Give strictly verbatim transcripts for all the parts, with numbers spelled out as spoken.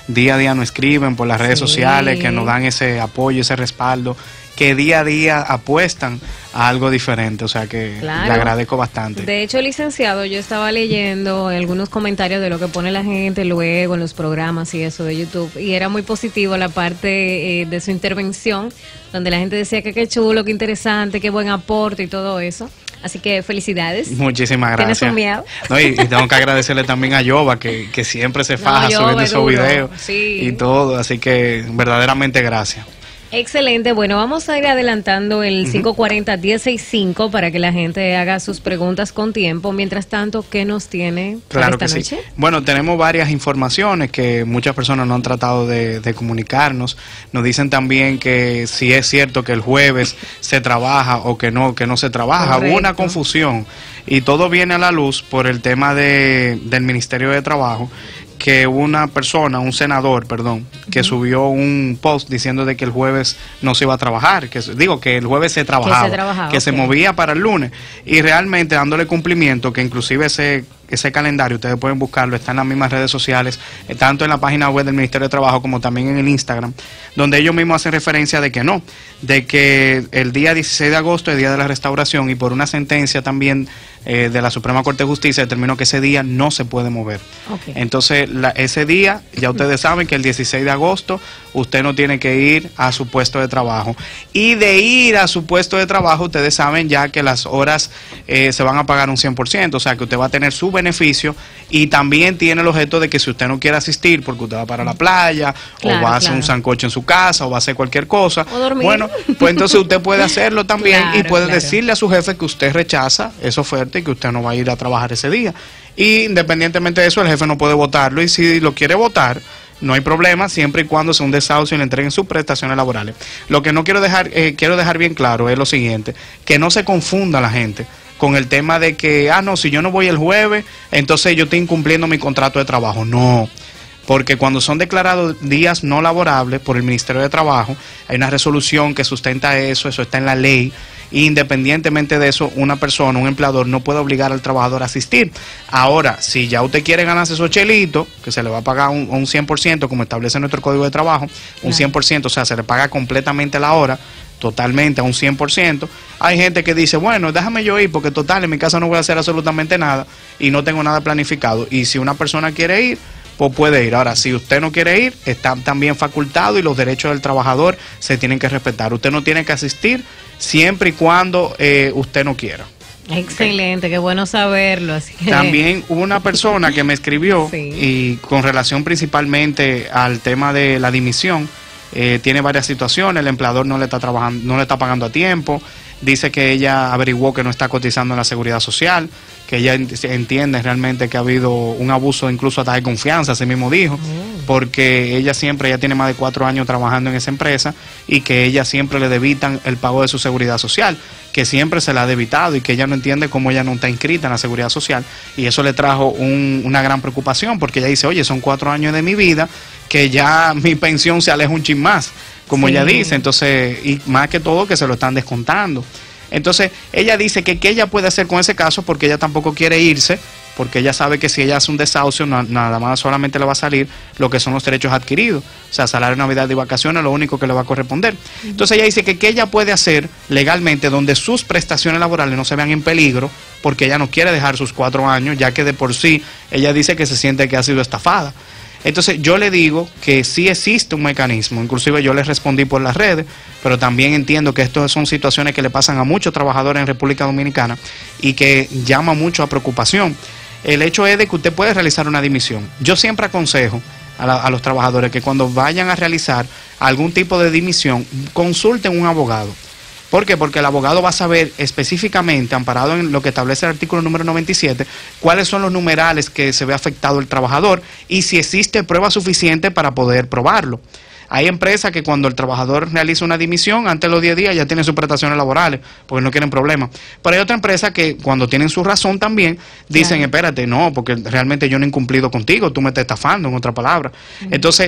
día a día nos escriben por las redes sí. sociales, que nos dan ese apoyo, ese respaldo, que día a día apuestan a algo diferente, o sea que claro. le agradezco bastante. De hecho, licenciado, yo estaba leyendo algunos comentarios de lo que pone la gente luego en los programas y eso de YouTube, y era muy positivo la parte eh, de su intervención, donde la gente decía que qué chulo, qué interesante, qué buen aporte y todo eso. Así que felicidades. Muchísimas gracias. ¿Tienes un miedo? No, y, y tengo que agradecerle también a Yoba, que, que siempre se faja no, subiendo esos videos sí. y todo, así que verdaderamente gracias. Excelente, bueno, vamos a ir adelantando el uh-huh. cinco cuarenta, diez sesenta y cinco para que la gente haga sus preguntas con tiempo. Mientras tanto, ¿qué nos tiene para claro esta que noche? Sí. Bueno, tenemos varias informaciones que muchas personas no han tratado de, de comunicarnos. Nos dicen también que si es cierto que el jueves se trabaja o que no, que no se trabaja. Hubo una confusión y todo viene a la luz por el tema de, del Ministerio de Trabajo, que una persona, un senador, perdón, que uh-huh. subió un post diciendo de que el jueves no se iba a trabajar, que digo que el jueves se trabajaba, que se, trabajaba, que okay. se movía para el lunes, y realmente dándole cumplimiento, que inclusive ese ese calendario, ustedes pueden buscarlo, está en las mismas redes sociales, eh, tanto en la página web del Ministerio de Trabajo como también en el Instagram, donde ellos mismos hacen referencia de que no, de que el día dieciséis de agosto es el día de la restauración, y por una sentencia también eh, de la Suprema Corte de Justicia determinó que ese día no se puede mover. Okay. Entonces, la, ese día, ya ustedes saben que el dieciséis de agosto usted no tiene que ir a su puesto de trabajo, y de ir a su puesto de trabajo, ustedes saben ya que las horas eh, se van a pagar un cien por ciento, o sea que usted va a tener su beneficio, y también tiene el objeto de que si usted no quiere asistir porque usted va para la playa, claro, o va a hacer claro. un sancocho en su casa, o va a hacer cualquier cosa, o dormir. Bueno, pues entonces usted puede hacerlo también, claro, y puede claro. decirle a su jefe que usted rechaza esa oferta y que usted no va a ir a trabajar ese día, y independientemente de eso el jefe no puede votarlo, y si lo quiere votar no hay problema, siempre y cuando sea un desahucio y le entreguen sus prestaciones laborales. Lo que no quiero dejar, eh, quiero dejar bien claro es lo siguiente, que no se confunda la gente con el tema de que, ah, no, si yo no voy el jueves, entonces yo estoy incumpliendo mi contrato de trabajo. No, porque cuando son declarados días no laborables por el Ministerio de Trabajo, hay una resolución que sustenta eso, eso está en la ley, e independientemente de eso, una persona, un empleador, no puede obligar al trabajador a asistir. Ahora, si ya usted quiere ganarse esos chelitos, que se le va a pagar un, un cien por ciento, como establece nuestro Código de Trabajo, un cien por ciento, o sea, se le paga completamente la hora, totalmente a un cien por ciento, hay gente que dice, bueno, déjame yo ir porque total, en mi casa no voy a hacer absolutamente nada y no tengo nada planificado, y si una persona quiere ir, pues puede ir. Ahora, si usted no quiere ir, está también facultado, y los derechos del trabajador se tienen que respetar. Usted no tiene que asistir siempre y cuando eh, usted no quiera. Excelente, okay. Qué bueno saberlo. Así que... También hubo una persona que me escribió sí. y con relación principalmente al tema de la dimisión, eh, tiene varias situaciones, el empleador no le está trabajando, no le está pagando a tiempo, dice que ella averiguó que no está cotizando en la Seguridad Social, que ella entiende realmente que ha habido un abuso incluso hasta de confianza, así mismo dijo, mm. porque ella siempre, ella tiene más de cuatro años trabajando en esa empresa, y que ella siempre le debitan el pago de su Seguridad Social, que siempre se la ha debitado, y que ella no entiende cómo ella no está inscrita en la Seguridad Social, y eso le trajo un, una gran preocupación, porque ella dice, oye, son cuatro años de mi vida, que ya mi pensión se aleja un chin más, como sí. ella dice, entonces, y más que todo que se lo están descontando. Entonces, ella dice que qué ella puede hacer con ese caso, porque ella tampoco quiere irse, porque ella sabe que si ella hace un desahucio, no, nada más solamente le va a salir lo que son los derechos adquiridos, o sea, salario, Navidad y vacaciones, lo único que le va a corresponder. Entonces ella dice que qué ella puede hacer legalmente donde sus prestaciones laborales no se vean en peligro, porque ella no quiere dejar sus cuatro años, ya que de por sí ella dice que se siente que ha sido estafada. Entonces yo le digo que sí existe un mecanismo, inclusive yo le respondí por las redes, pero también entiendo que estas son situaciones que le pasan a muchos trabajadores en República Dominicana y que llama mucho a preocupación. El hecho es de que usted puede realizar una dimisión. Yo siempre aconsejo a, la, a los trabajadores que cuando vayan a realizar algún tipo de dimisión, consulten un abogado. ¿Por qué? Porque el abogado va a saber específicamente, amparado en lo que establece el artículo número noventa y siete, cuáles son los numerales que se ve afectado el trabajador y si existe prueba suficiente para poder probarlo. Hay empresas que cuando el trabajador realiza una dimisión, antes de los diez días ya tienen sus prestaciones laborales, porque no quieren problemas. Pero hay otra empresa que cuando tienen su razón también, dicen, claro, espérate, no, porque realmente yo no he incumplido contigo, tú me estás estafando, en otra palabra. Uh-huh. Entonces,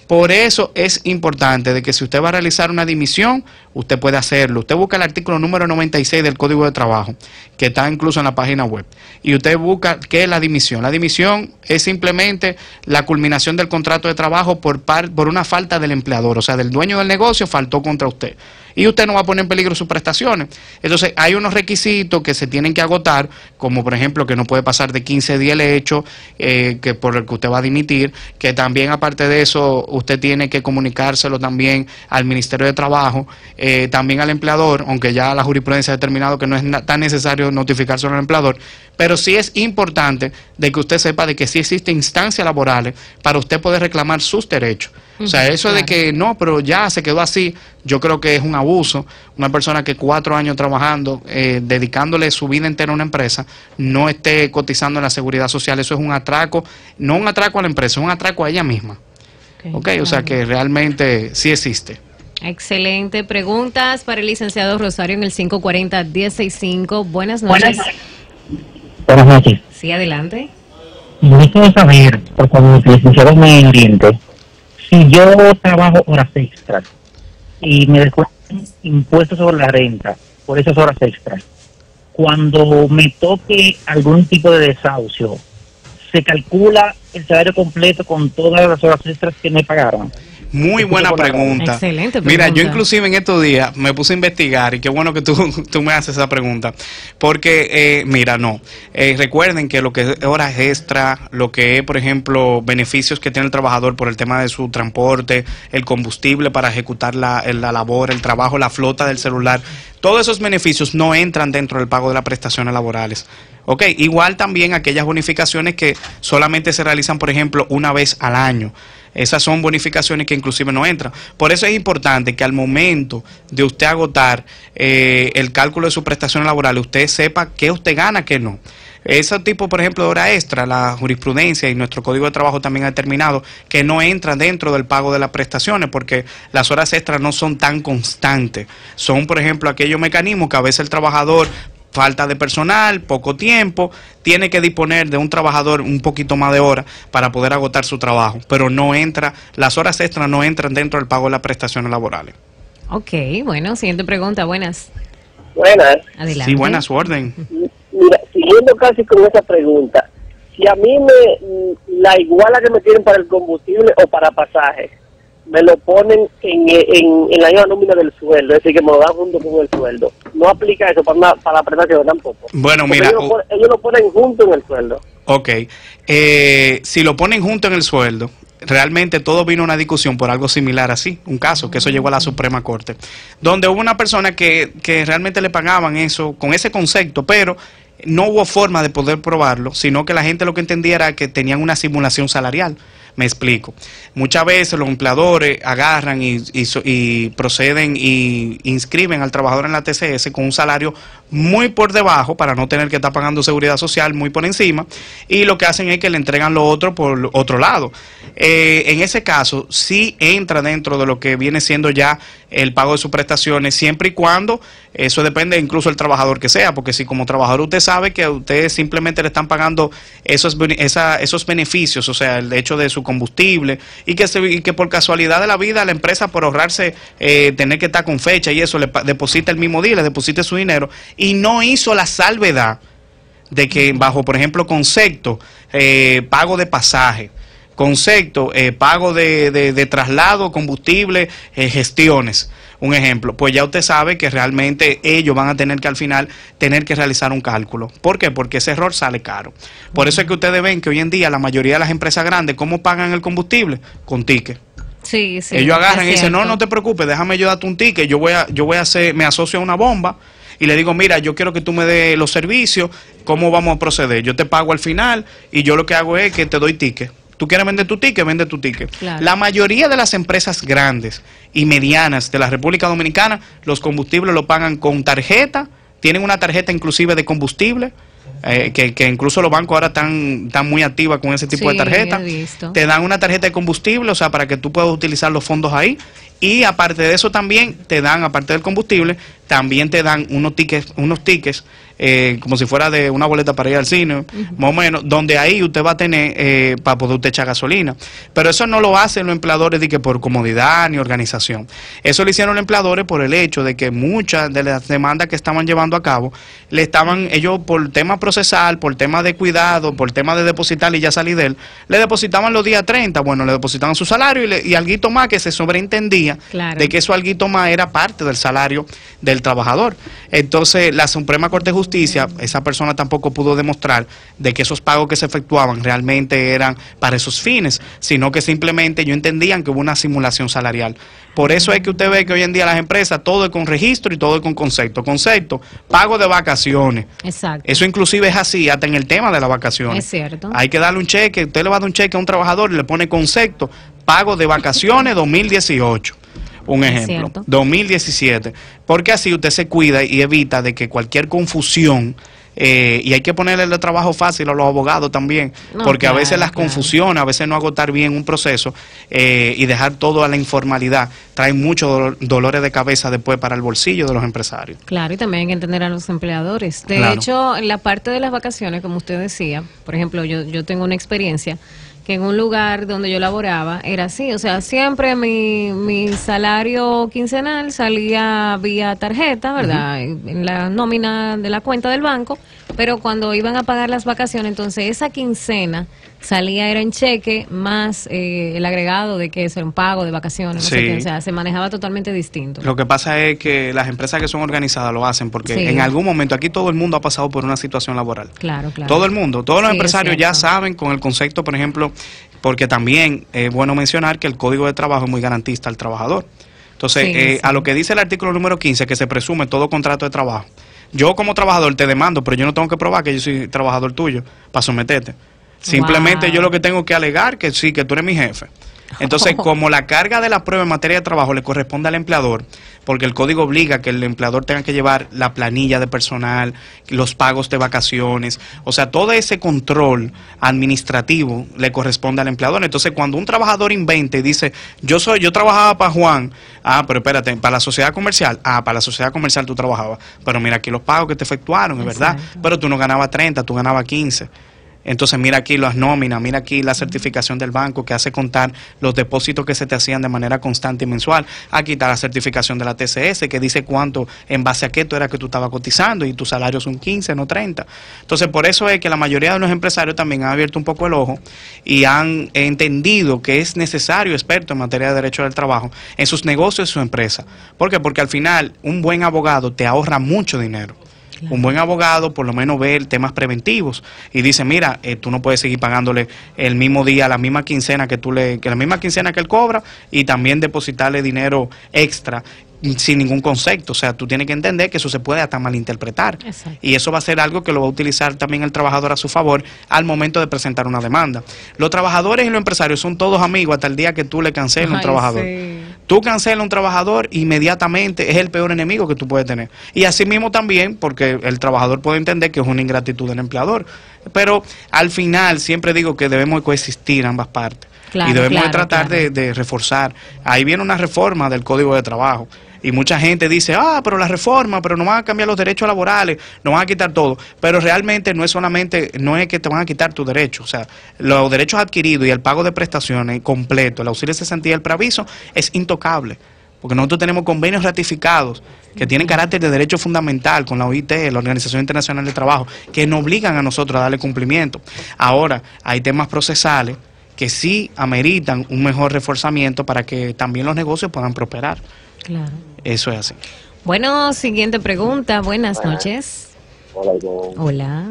Por eso es importante de que si usted va a realizar una dimisión, usted puede hacerlo. Usted busca el artículo número noventa y seis del Código de Trabajo, que está incluso en la página web, y usted busca qué es la dimisión. La dimisión es simplemente la culminación del contrato de trabajo por, par, por una falta del empleador, o sea, del dueño del negocio faltó contra usted. Y usted no va a poner en peligro sus prestaciones. Entonces, hay unos requisitos que se tienen que agotar, como por ejemplo que no puede pasar de quince días el hecho eh, que por el que usted va a dimitir, que también aparte de eso, usted tiene que comunicárselo también al Ministerio de Trabajo, eh, también al empleador, aunque ya la jurisprudencia ha determinado que no es tan necesario notificárselo al empleador, pero sí es importante de que usted sepa de que sí existen instancias laborales para usted poder reclamar sus derechos. O sea, eso claro. de que no, pero ya se quedó así, yo creo que es un abuso. Una persona que cuatro años trabajando, eh, dedicándole su vida entera a una empresa, no esté cotizando en la seguridad social, eso es un atraco, no un atraco a la empresa, es un atraco a ella misma. Ok, okay, o sea que realmente sí existe. Excelente. Preguntas para el licenciado Rosario en el cinco cuarenta, diez sesenta y cinco. Buenas noches. Buenas noches. Sí, adelante. Yo quiero saber, por favor, que el licenciado me oriente. Si yo trabajo horas extras y me descuentan impuestos sobre la renta por esas horas extras, cuando me toque algún tipo de desahucio, ¿se calcula el salario completo con todas las horas extras que me pagaron? Muy buena pregunta. Excelente pregunta. Mira, yo inclusive en estos días me puse a investigar y qué bueno que tú, tú me haces esa pregunta. Porque, eh, mira, no. Eh, recuerden que lo que es horas extra, lo que es, por ejemplo, beneficios que tiene el trabajador por el tema de su transporte, el combustible para ejecutar la, la labor, el trabajo, la flota del celular, todos esos beneficios no entran dentro del pago de las prestaciones laborales. Ok, igual también aquellas bonificaciones que solamente se realizan, por ejemplo, una vez al año. Esas son bonificaciones que inclusive no entran. Por eso es importante que al momento de usted agotar eh, el cálculo de sus prestaciones laborales, usted sepa qué usted gana, qué no. Ese tipo, por ejemplo, de hora extra, la jurisprudencia y nuestro Código de Trabajo también ha determinado que no entra dentro del pago de las prestaciones porque las horas extras no son tan constantes. Son, por ejemplo, aquellos mecanismos que a veces el trabajador, falta de personal, poco tiempo, tiene que disponer de un trabajador un poquito más de horas para poder agotar su trabajo, pero no entra, las horas extras no entran dentro del pago de las prestaciones laborales. Ok, bueno, siguiente pregunta, buenas. Buenas. Adelante. Sí, buenas, su orden. Mira, siguiendo casi con esa pregunta, si a mí me la iguala que me tienen para el combustible o para pasajes, me lo ponen en, en, en la misma nómina del sueldo, es decir, que me lo dan junto con el sueldo. No aplica eso para, una, para la prestación tampoco. Bueno, Porque mira... Ellos lo, ponen, ellos lo ponen junto en el sueldo. Ok. Eh, si lo ponen junto en el sueldo, realmente todo vino a una discusión por algo similar así, un caso, que eso llegó a la Suprema Corte, donde hubo una persona que, que realmente le pagaban eso, con ese concepto, pero no hubo forma de poder probarlo, sino que la gente lo que entendía era que tenían una simulación salarial. Me explico. Muchas veces los empleadores agarran y, y, y proceden y inscriben al trabajador en la T C S con un salario muy por debajo para no tener que estar pagando seguridad social muy por encima, y lo que hacen es que le entregan lo otro por otro lado. Eh, en ese caso sí entra dentro de lo que viene siendo ya el pago de sus prestaciones, siempre y cuando, eso depende incluso del trabajador que sea, porque si como trabajador usted sabe que a usted simplemente le están pagando esos, esa, esos beneficios, o sea, el hecho de su combustible, y que, se, y que por casualidad de la vida la empresa, por ahorrarse eh, tener que estar con fecha y eso, le deposita el mismo día, le deposita su dinero, y no hizo la salvedad de que bajo, por ejemplo, concepto, eh, pago de pasaje, concepto, eh, pago de, de, de traslado, combustible, eh, gestiones, un ejemplo, pues ya usted sabe que realmente ellos van a tener que al final tener que realizar un cálculo. ¿Por qué? Porque ese error sale caro. Por eso es que ustedes ven que hoy en día la mayoría de las empresas grandes, ¿cómo pagan el combustible? Con ticket. Sí, sí. Ellos agarran y dicen, no, no te preocupes, déjame yo darte un ticket, yo voy a, yo voy a hacer, me asocio a una bomba y le digo, mira, yo quiero que tú me des los servicios, ¿cómo vamos a proceder? Yo te pago al final y yo lo que hago es que te doy ticket. Tú quieres vender tu ticket, vende tu ticket. Claro. La mayoría de las empresas grandes y medianas de la República Dominicana, los combustibles lo pagan con tarjeta, tienen una tarjeta inclusive de combustible, eh, que, que incluso los bancos ahora están, están muy activos con ese tipo sí, de tarjeta. Te dan una tarjeta de combustible, o sea, para que tú puedas utilizar los fondos ahí. Y aparte de eso también te dan, aparte del combustible, también te dan unos tickets, unos tickets eh, como si fuera de una boleta para ir al cine, uh-huh. más o menos, donde ahí usted va a tener eh, para poder usted echar gasolina. Pero eso no lo hacen los empleadores de que por comodidad ni organización. Eso lo hicieron los empleadores por el hecho de que muchas de las demandas que estaban llevando a cabo, le estaban, ellos por tema procesal, por tema de cuidado, por tema de depositar y ya salir de él, le depositaban los días treinta, bueno, le depositaban su salario y, le, y alguito más que se sobreentendía claro. de que eso alguito más era parte del salario del trabajador. Entonces, la Suprema Corte de Justicia, esa persona tampoco pudo demostrar de que esos pagos que se efectuaban realmente eran para esos fines, sino que simplemente ellos entendían que hubo una simulación salarial. Por eso es que usted ve que hoy en día las empresas todo es con registro y todo es con concepto. Concepto, pago de vacaciones. Exacto. Eso inclusive es así, hasta en el tema de las vacaciones. Es cierto. Hay que darle un cheque, usted le va a dar un cheque a un trabajador y le pone concepto, pago de vacaciones dos mil dieciocho. Un ejemplo, dos mil diecisiete, porque así usted se cuida y evita de que cualquier confusión, eh, y hay que ponerle el trabajo fácil a los abogados también, no, porque claro, a veces las claro. confusiones, a veces no agotar bien un proceso eh, y dejar todo a la informalidad, trae muchos dolores de cabeza después para el bolsillo de los empresarios. Claro, y también hay que entender a los empleadores. De claro. hecho, en la parte de las vacaciones, como usted decía, por ejemplo, yo, yo tengo una experiencia que en un lugar donde yo laboraba era así, o sea, siempre mi, mi salario quincenal salía vía tarjeta, ¿verdad? Uh-huh. En la nómina de la cuenta del banco, pero cuando iban a pagar las vacaciones, entonces esa quincena salía era en cheque más eh, el agregado de que es un pago de vacaciones, no sí. sé qué, o sea, se manejaba totalmente distinto. Lo que pasa es que las empresas que son organizadas lo hacen porque sí. en algún momento aquí todo el mundo ha pasado por una situación laboral. Claro, claro. Todo el mundo, todos los sí, empresarios ya saben con el concepto, por ejemplo, porque también es bueno mencionar que el Código de Trabajo es muy garantista al trabajador. Entonces, sí, eh, sí. a lo que dice el artículo número quince, que se presume todo contrato de trabajo. Yo como trabajador te demando, pero yo no tengo que probar que yo soy trabajador tuyo para someterte. Simplemente wow. yo lo que tengo que alegar que sí, que tú eres mi jefe. Entonces, como la carga de la prueba en materia de trabajo le corresponde al empleador, porque el código obliga que el empleador tenga que llevar la planilla de personal, los pagos de vacaciones, o sea, todo ese control administrativo le corresponde al empleador. Entonces, cuando un trabajador inventa y dice, yo soy, yo trabajaba para Juan, ah, pero espérate, para la sociedad comercial, ah, para la sociedad comercial tú trabajabas, pero mira aquí los pagos que te efectuaron, es verdad, pero tú no ganabas treinta, tú ganabas quince. Entonces mira aquí las nóminas, mira aquí la certificación del banco que hace contar los depósitos que se te hacían de manera constante y mensual. Aquí está la certificación de la T C S que dice cuánto, en base a qué tú era que tú estabas cotizando y tus salarios son quince, no treinta. Entonces por eso es que la mayoría de los empresarios también han abierto un poco el ojo y han entendido que es necesario experto en materia de derecho del trabajo en sus negocios y su empresa. ¿Por qué? Porque al final un buen abogado te ahorra mucho dinero. Claro. Un buen abogado por lo menos ve temas preventivos y dice, mira, eh, tú no puedes seguir pagándole el mismo día, la misma quincena que tú le, que la misma quincena que él cobra y también depositarle dinero extra sin ningún concepto. O sea, tú tienes que entender que eso se puede hasta malinterpretar. Exacto. Y eso va a ser algo que lo va a utilizar también el trabajador a su favor al momento de presentar una demanda. Los trabajadores y los empresarios son todos amigos hasta el día que tú le canceles a un trabajador. Sí. Tú cancelas a un trabajador, inmediatamente es el peor enemigo que tú puedes tener. Y así mismo también, porque el trabajador puede entender que es una ingratitud del empleador. Pero al final siempre digo que debemos coexistir ambas partes. Claro, y debemos claro, de tratar claro. de, de reforzar. Ahí viene una reforma del Código de Trabajo. Y mucha gente dice, ah, pero la reforma, pero no van a cambiar los derechos laborales, no van a quitar todo. Pero realmente no es solamente, no es que te van a quitar tus derechos. O sea, los derechos adquiridos y el pago de prestaciones completo, el auxilio de cesantía y el preaviso es intocable. Porque nosotros tenemos convenios ratificados que tienen carácter de derecho fundamental con la O I T, la Organización Internacional del Trabajo, que nos obligan a nosotros a darle cumplimiento. Ahora, hay temas procesales que sí ameritan un mejor reforzamiento para que también los negocios puedan prosperar. Claro. Eso es así. Bueno, siguiente pregunta. Buenas Hola. noches. Hola, yo. Hola.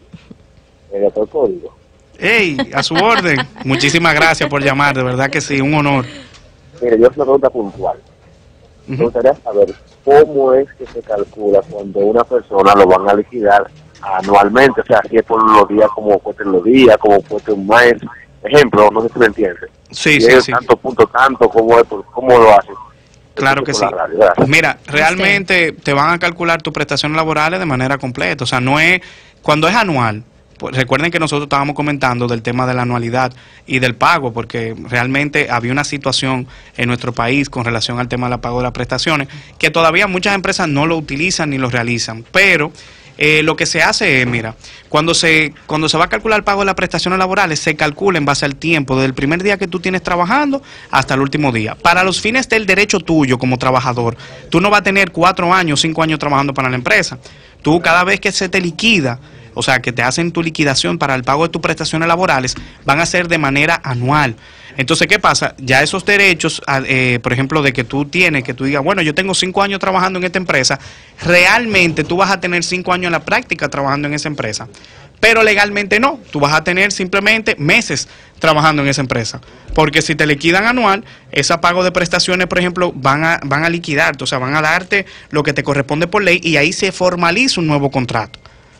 ¿Me el código? ¡Ey! A su orden. Muchísimas gracias por llamar, de verdad que sí, un honor. Mire, yo es una pregunta puntual. Uh-huh. Me gustaría saber cómo es que se calcula cuando una persona lo van a liquidar anualmente, o sea, si es por los días, como cuesta los días, como cuesta un mes. Ejemplo, no sé si me entiendes. Sí, si sí, es sí. Tanto punto tanto, ¿cómo, es, cómo lo hacen? Claro que sí. Pues mira, realmente te van a calcular tus prestaciones laborales de manera completa. O sea, no es, cuando es anual, Pues recuerden que nosotros estábamos comentando del tema de la anualidad y del pago, porque realmente había una situación en nuestro país con relación al tema del pago de las prestaciones, que todavía muchas empresas no lo utilizan ni lo realizan, pero eh, lo que se hace es, mira, cuando se, cuando se va a calcular el pago de las prestaciones laborales, se calcula en base al tiempo, desde el primer día que tú tienes trabajando hasta el último día. Para los fines del derecho tuyo como trabajador, tú no vas a tener cuatro años, cinco años trabajando para la empresa. Tú cada vez que se te liquida, o sea, que te hacen tu liquidación para el pago de tus prestaciones laborales, van a ser de manera anual. Entonces, ¿qué pasa? Ya esos derechos, eh, por ejemplo, de que tú tienes, que tú digas, bueno, yo tengo cinco años trabajando en esta empresa, realmente tú vas a tener cinco años en la práctica trabajando en esa empresa. Pero legalmente no, tú vas a tener simplemente meses trabajando en esa empresa. Porque si te liquidan anual, ese pago de prestaciones, por ejemplo, van a, van a liquidarte, o sea, van a darte lo que te corresponde por ley y ahí se formaliza un nuevo contrato.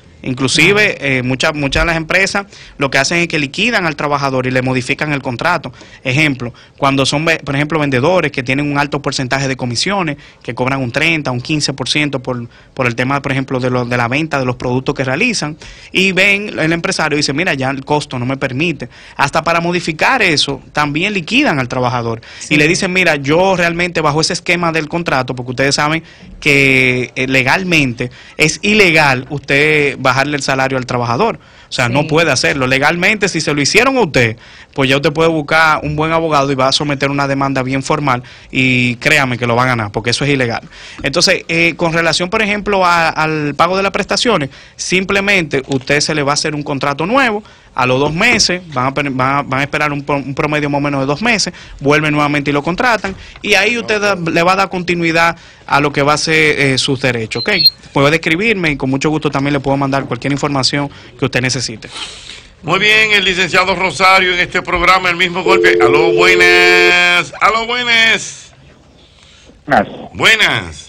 Inclusive eh, muchas muchas de las empresas lo que hacen es que liquidan al trabajador y le modifican el contrato. Ejemplo, cuando son, por ejemplo, vendedores que tienen un alto porcentaje de comisiones, que cobran un treinta, un quince por ciento por, por el tema, por ejemplo, de, lo, de la venta de los productos que realizan, y ven el empresario y dice, mira, ya el costo no me permite. Hasta para modificar eso, también liquidan al trabajador. Sí. Y le dicen, mira, yo realmente bajo ese esquema del contrato, porque ustedes saben que eh, legalmente es ilegal usted va bajarle el salario al trabajador, o sea, sí. no puede hacerlo. Legalmente, si se lo hicieron a usted, pues ya usted puede buscar un buen abogado y va a someter una demanda bien formal y créame que lo va a ganar, porque eso es ilegal. Entonces, eh, con relación, por ejemplo, a, al pago de las prestaciones, simplemente usted se le va a hacer un contrato nuevo, a los dos meses, van a, van a, van a esperar un, un promedio más o menos de dos meses, vuelven nuevamente y lo contratan, y ahí usted da, le va a dar continuidad a lo que va a ser eh, sus derechos, ¿ok? Puede escribirme y con mucho gusto también le puedo mandar cualquier información que usted necesite. Muy bien, el licenciado Rosario en este programa, El Mismo Golpe. Aló, buenas. Aló, buenas. Buenas. Buenas.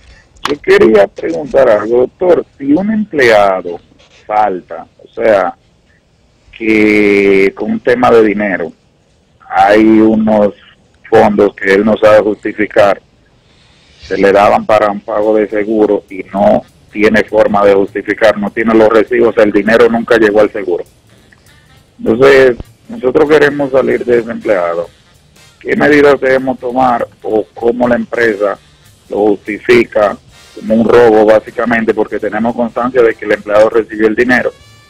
Yo quería preguntar algo, doctor. Si un empleado falta, o sea, que con un tema de dinero, hay unos fondos que él no sabe justificar, se le daban para un pago de seguro y no tiene forma de justificar, no tiene los recibos, el dinero nunca llegó al seguro. Entonces, nosotros queremos salir de ese empleado. ¿Qué medidas debemos tomar o cómo la empresa lo justifica como un robo, básicamente, porque tenemos constancia de que el empleado recibió el dinero,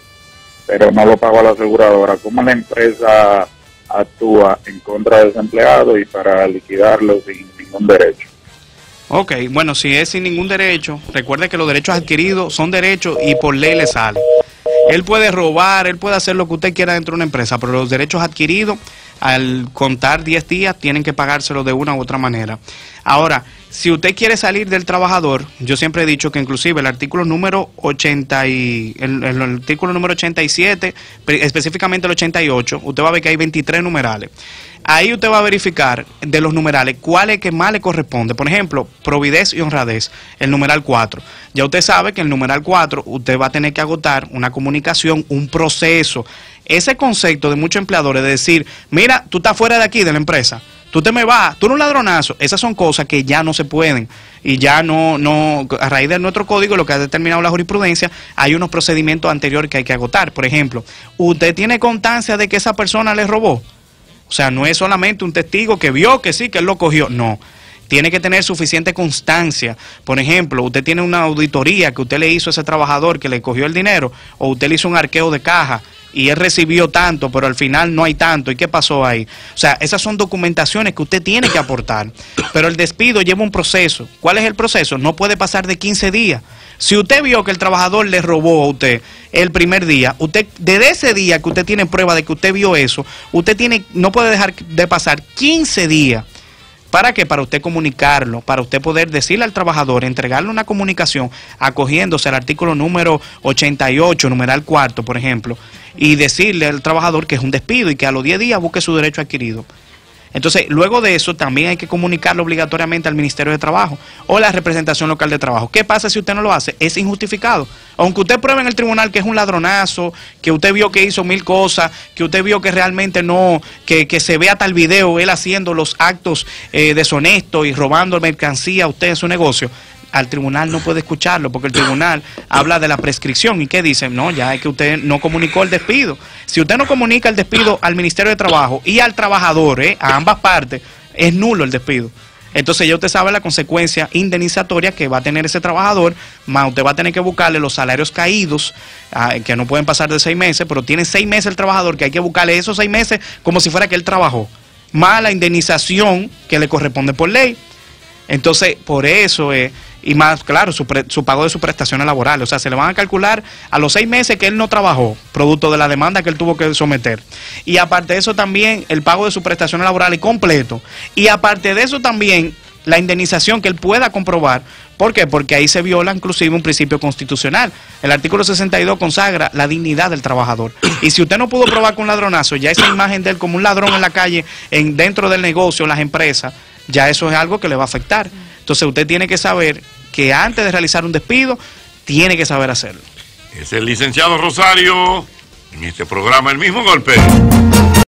pero no lo pagó a la aseguradora? ¿Cómo la empresa actúa en contra de ese empleado y para liquidarlo sin ningún derecho? Ok, bueno, si es sin ningún derecho, recuerde que los derechos adquiridos son derechos y por ley le sale. Él puede robar, él puede hacer lo que usted quiera dentro de una empresa, pero los derechos adquiridos, al contar diez días, tienen que pagárselo de una u otra manera. Ahora, si usted quiere salir del trabajador, yo siempre he dicho que inclusive el artículo número ochenta y el, el artículo número ochenta y siete, específicamente el ochenta y ocho, usted va a ver que hay veintitrés numerales. Ahí usted va a verificar de los numerales cuál es que más le corresponde. Por ejemplo, probidez y honradez, el numeral cuatro. Ya usted sabe que el numeral cuatro usted va a tener que agotar una comunicación, un proceso. Ese concepto de muchos empleadores de decir, mira, tú estás fuera de aquí, de la empresa, tú te me vas, tú eres un ladronazo, esas son cosas que ya no se pueden. Y ya no, no, a raíz de nuestro código, lo que ha determinado la jurisprudencia, hay unos procedimientos anteriores que hay que agotar. Por ejemplo, usted tiene constancia de que esa persona le robó. O sea, no es solamente un testigo que vio que sí, que él lo cogió. No, tiene que tener suficiente constancia. Por ejemplo, usted tiene una auditoría que usted le hizo a ese trabajador que le cogió el dinero, o usted le hizo un arqueo de caja y él recibió tanto, pero al final no hay tanto. ¿Y qué pasó ahí? O sea, esas son documentaciones que usted tiene que aportar. Pero el despido lleva un proceso. ¿Cuál es el proceso? No puede pasar de quince días. Si usted vio que el trabajador le robó a usted el primer día, usted desde ese día que usted tiene prueba de que usted vio eso, usted tiene no puede dejar de pasar quince días. ¿Para qué? Para usted comunicarlo, para usted poder decirle al trabajador, entregarle una comunicación acogiéndose al artículo número ochenta y ocho, numeral cuarto, por ejemplo, y decirle al trabajador que es un despido y que a los diez días busque su derecho adquirido. Entonces, luego de eso, también hay que comunicarlo obligatoriamente al Ministerio de Trabajo o la representación local de trabajo. ¿Qué pasa si usted no lo hace? Es injustificado. Aunque usted pruebe en el tribunal que es un ladronazo, que usted vio que hizo mil cosas, que usted vio que realmente no, que, que se vea tal video, él haciendo los actos eh, deshonestos y robando mercancía a usted en su negocio, al tribunal no puede escucharlo, porque el tribunal habla de la prescripción. ¿Y qué dicen? No, ya es que usted no comunicó el despido. Si usted no comunica el despido al Ministerio de Trabajo y al trabajador, ¿eh? a ambas partes, es nulo el despido. Entonces ya usted sabe la consecuencia indemnizatoria que va a tener ese trabajador, más usted va a tener que buscarle los salarios caídos, ah, que no pueden pasar de seis meses, pero tiene seis meses el trabajador, que hay que buscarle esos seis meses como si fuera que él trabajó, más la indemnización que le corresponde por ley. Entonces, por eso es, y más, claro, su, pre, su pago de sus prestaciones laborales. O sea, se le van a calcular a los seis meses que él no trabajó, producto de la demanda que él tuvo que someter. Y aparte de eso también, el pago de sus prestaciones laborales completo. Y aparte de eso también, la indemnización que él pueda comprobar. ¿Por qué? Porque ahí se viola inclusive un principio constitucional. El artículo sesenta y dos consagra la dignidad del trabajador. Y si usted no pudo probar con un ladronazo, ya esa imagen de él como un ladrón en la calle, en dentro del negocio, en las empresas, ya eso es algo que le va a afectar. Entonces usted tiene que saber que antes de realizar un despido, tiene que saber hacerlo. Es el licenciado Rosario, en este programa El Mismo Golpe.